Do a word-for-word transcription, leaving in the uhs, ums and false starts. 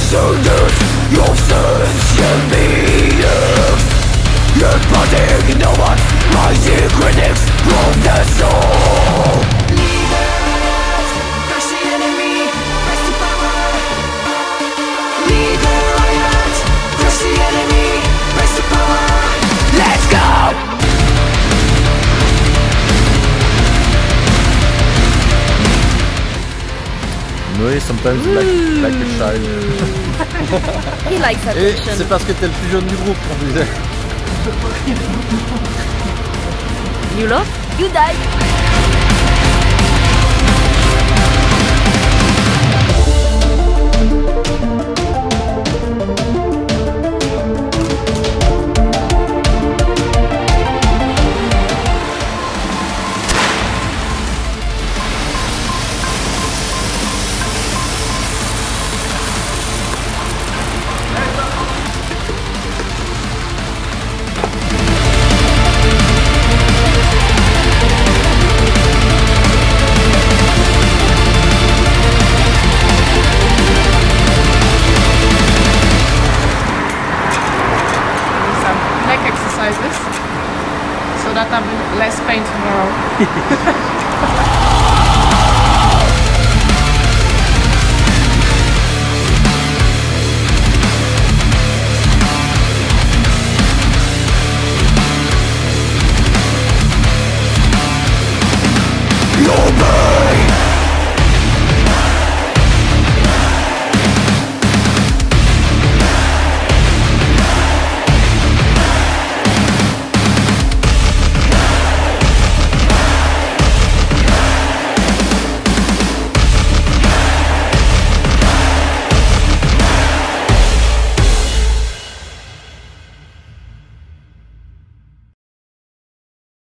Noé, sometimes like, like a child. He likes Et attention. c'est parce que t'es le plus jeune du groupe qu'on disait. You lost, you die. So that I'm less pain tomorrow.